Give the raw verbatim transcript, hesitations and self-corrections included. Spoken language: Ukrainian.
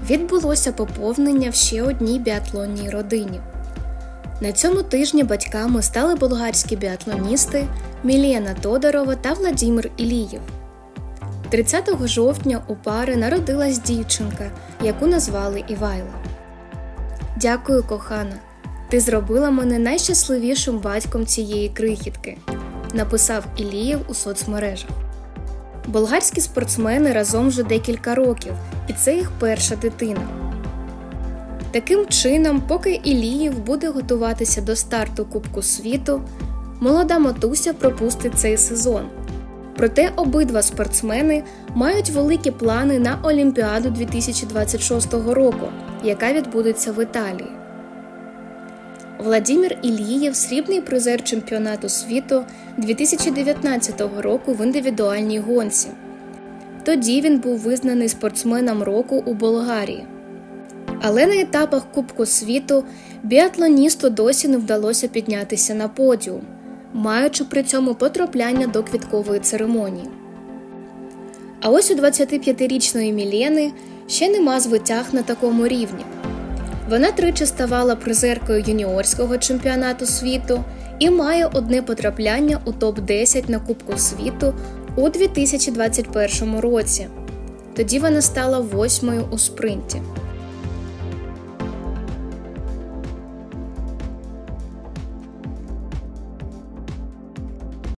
відбулося поповнення в ще одній біатлонній родині. На цьому тижні батьками стали болгарські біатлоністи Мілена Тодорова та Владимир Ілієв. тридцятого жовтня у пари народилась дівчинка, яку назвали Івайла. «Дякую, кохана, ти зробила мене найщасливішим батьком цієї крихітки», написав Ілієв у соцмережах. Болгарські спортсмени разом вже декілька років, і це їх перша дитина. Таким чином, поки Ілієв буде готуватися до старту Кубку світу, молода матуся пропустить цей сезон. Проте обидва спортсмени мають великі плани на Олімпіаду дві тисячі двадцять шостого року, яка відбудеться в Італії. Владимир Ілієв – срібний призер чемпіонату світу дві тисячі дев'ятнадцятого року в індивідуальній гонці. Тоді він був визнаний спортсменом року у Болгарії. Але на етапах Кубку світу біатлоністу досі не вдалося піднятися на подіум, маючи при цьому потрапляння до квіткової церемонії. А ось у двадцятип'ятирічної Мілени ще нема звитяг на такому рівні. Вона тричі ставала призеркою юніорського чемпіонату світу і має одне потрапляння у топ десять на Кубку світу у дві тисячі двадцять першому році. Тоді вона стала восьмою у спринті.